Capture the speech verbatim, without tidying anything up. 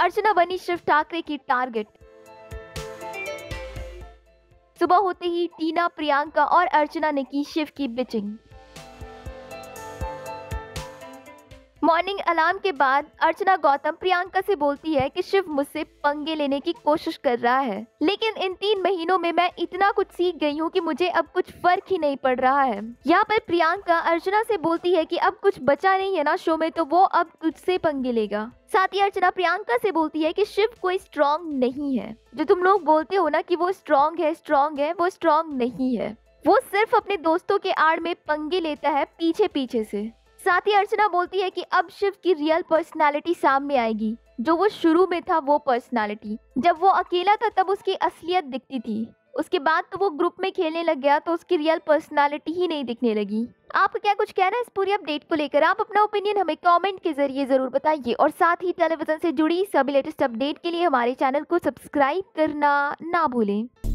अर्चना बनी शिव ठाकरे की टारगेट। सुबह होते ही टीना, प्रियंका और अर्चना ने की शिव की बिचिंग। मॉर्निंग अलार्म के बाद अर्चना गौतम प्रियंका से बोलती है कि शिव मुझसे पंगे लेने की कोशिश कर रहा है, लेकिन इन तीन महीनों में मैं इतना कुछ सीख गई हूँ कि मुझे अब कुछ फर्क ही नहीं पड़ रहा है। यहाँ पर प्रियंका अर्चना से बोलती है कि अब कुछ बचा नहीं है ना शो में, तो वो अब तुझसे पंगे लेगा। साथ ही अर्चना प्रियंका से बोलती है कि शिव कोई स्ट्रॉन्ग नहीं है। जो तुम लोग बोलते हो ना कि वो स्ट्रॉन्ग है स्ट्रॉन्ग है वो स्ट्रॉन्ग नहीं है। वो सिर्फ अपने दोस्तों के आड़ में पंगे लेता है पीछे पीछे से। साथ ही अर्चना बोलती है कि अब शिव की रियल पर्सनालिटी सामने आएगी। जो वो शुरू में था वो पर्सनालिटी, जब वो अकेला था तब उसकी असलियत दिखती थी। उसके बाद तो वो ग्रुप में खेलने लग गया तो उसकी रियल पर्सनालिटी ही नहीं दिखने लगी। आप क्या कुछ कहना है इस पूरी अपडेट को लेकर? आप अपना ओपिनियन हमें कमेंट के जरिए जरूर बताइए और साथ ही टेलीविजन से जुड़ी सभी लेटेस्ट अपडेट के लिए हमारे चैनल को सब्सक्राइब करना ना भूलें।